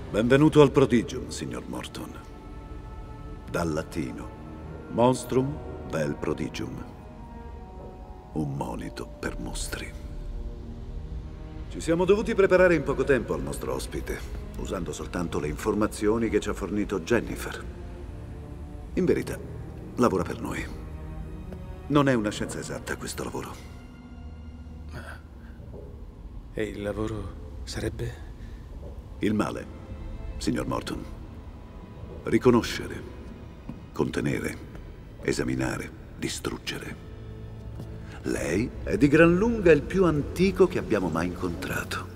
Benvenuto al Prodigium, signor Morton. Dal latino, monstrum vel prodigium. Un monito per mostri. Ci siamo dovuti preparare in poco tempo al nostro ospite, usando soltanto le informazioni che ci ha fornito Jennifer. In verità, lavora per noi. Non è una scienza esatta questo lavoro. E il lavoro sarebbe? Il male, signor Morton. Riconoscere, contenere, esaminare, distruggere. Lei è di gran lunga il più antico che abbiamo mai incontrato.